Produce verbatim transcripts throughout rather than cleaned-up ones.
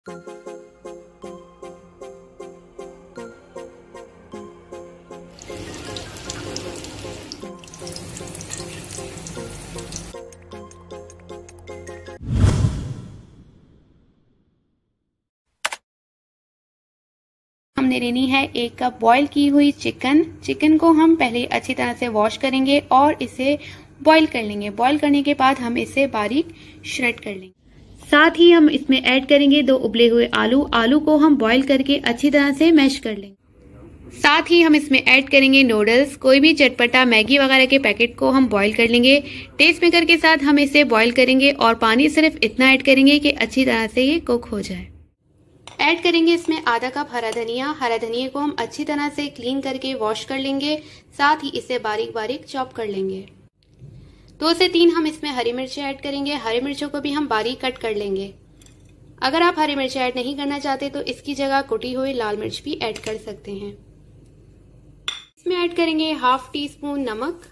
हमने लेनी है एक कप बॉईल की हुई चिकन। चिकन को हम पहले अच्छी तरह से वॉश करेंगे और इसे बॉईल कर लेंगे। बॉईल करने के बाद हम इसे बारीक श्रेड कर लेंगे। साथ ही हम इसमें ऐड करेंगे दो उबले हुए आलू। आलू को हम बॉईल करके अच्छी तरह से मैश कर लेंगे। साथ ही हम इसमें ऐड करेंगे नूडल्स। कोई भी चटपटा मैगी वगैरह के पैकेट को हम बॉईल कर लेंगे। टेस्ट मेकर के साथ हम इसे बॉईल करेंगे और पानी सिर्फ इतना ऐड करेंगे कि अच्छी तरह से ये कुक हो जाए। ऐड करेंगे इसमें आधा कप हरा धनिया। हरा धनिया को हम अच्छी तरह से क्लीन करके वॉश कर लेंगे। साथ ही इसे बारीक बारीक चॉप कर लेंगे। दो से तीन हम इसमें हरी मिर्चें ऐड करेंगे। हरी मिर्चों को भी हम बारीक कट कर लेंगे। अगर आप हरी मिर्चें ऐड नहीं करना चाहते तो इसकी जगह कुटी हुई लाल मिर्च भी ऐड कर सकते हैं। इसमें ऐड करेंगे हाफ टी स्पून नमक,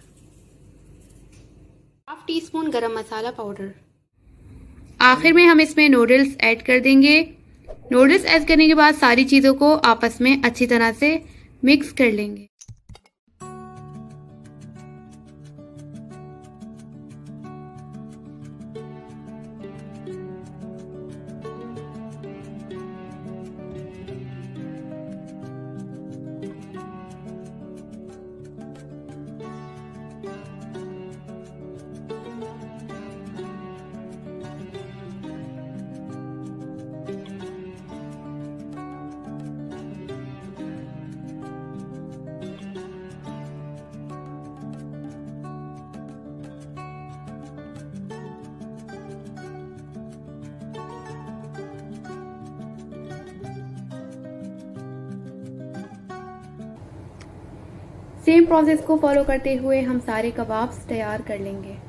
half teaspoon garam masala powder. आखिर में हम इसमें नूडल्स ऐड कर देंगे। नूडल्स ऐड करने के बाद सारी चीज़ों को आपस में अच्छी तरह से मिक्स कर लेंगे। सेम प्रोसेस को फॉलो करते हुए हम सारे कबाब्स तैयार कर लेंगे।